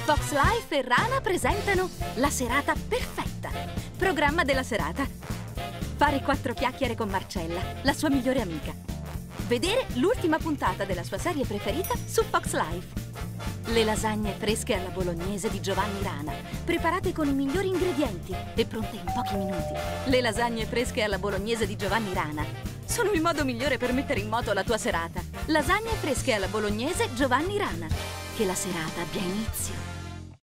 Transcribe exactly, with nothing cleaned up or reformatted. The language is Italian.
Fox Life e Rana presentano La serata perfetta. Programma della serata. Fare quattro chiacchiere con Marcella, la sua migliore amica. Vedere l'ultima puntata della sua serie preferita su Fox Life. Le lasagne fresche alla bolognese di Giovanni Rana, preparate con i migliori ingredienti e pronte in pochi minuti. Le lasagne fresche alla bolognese di Giovanni Rana sono il modo migliore per mettere in moto la tua serata. Lasagne fresche alla bolognese Giovanni Rana. Che la serata abbia inizio.